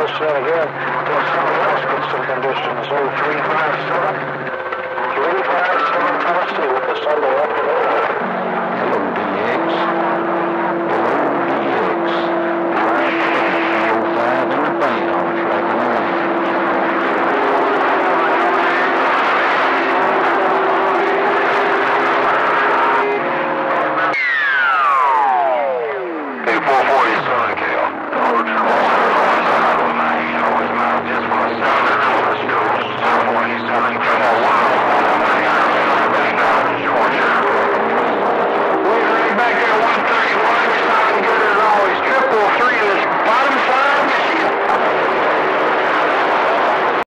listen in again until someone else gets some conditions. 0357. 357 Tennessee with the Sunday afternoon. Hello, DX. Hello, DX. Right 305 in the band on track 9. Okay, 440.